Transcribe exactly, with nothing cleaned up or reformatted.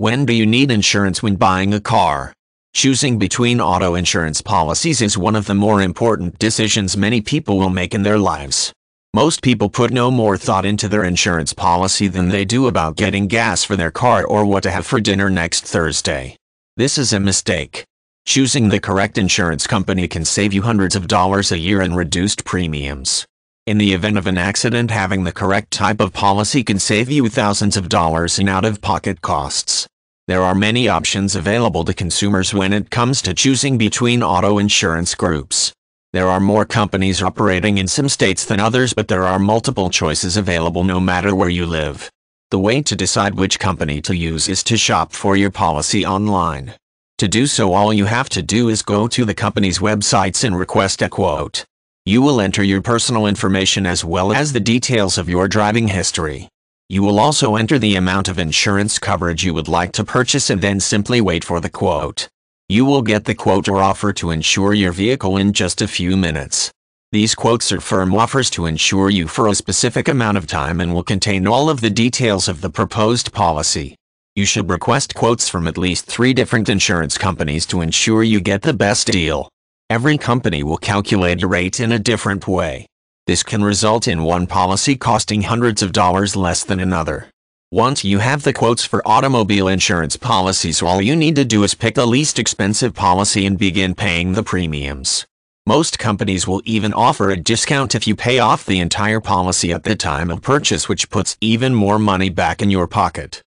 When do you need insurance when buying a car? Choosing between auto insurance policies is one of the more important decisions many people will make in their lives. Most people put no more thought into their insurance policy than they do about getting gas for their car or what to have for dinner next Thursday. This is a mistake. Choosing the correct insurance company can save you hundreds of dollars a year in reduced premiums. In the event of an accident, having the correct type of policy can save you thousands of dollars in out-of-pocket costs. There are many options available to consumers when it comes to choosing between auto insurance groups. There are more companies operating in some states than others, but there are multiple choices available no matter where you live. The way to decide which company to use is to shop for your policy online. To do so, all you have to do is go to the company's websites and request a quote. You will enter your personal information as well as the details of your driving history. You will also enter the amount of insurance coverage you would like to purchase and then simply wait for the quote. You will get the quote or offer to insure your vehicle in just a few minutes. These quotes are firm offers to insure you for a specific amount of time and will contain all of the details of the proposed policy. You should request quotes from at least three different insurance companies to ensure you get the best deal. Every company will calculate a rate in a different way. This can result in one policy costing hundreds of dollars less than another. Once you have the quotes for automobile insurance policies, all you need to do is pick the least expensive policy and begin paying the premiums. Most companies will even offer a discount if you pay off the entire policy at the time of purchase, which puts even more money back in your pocket.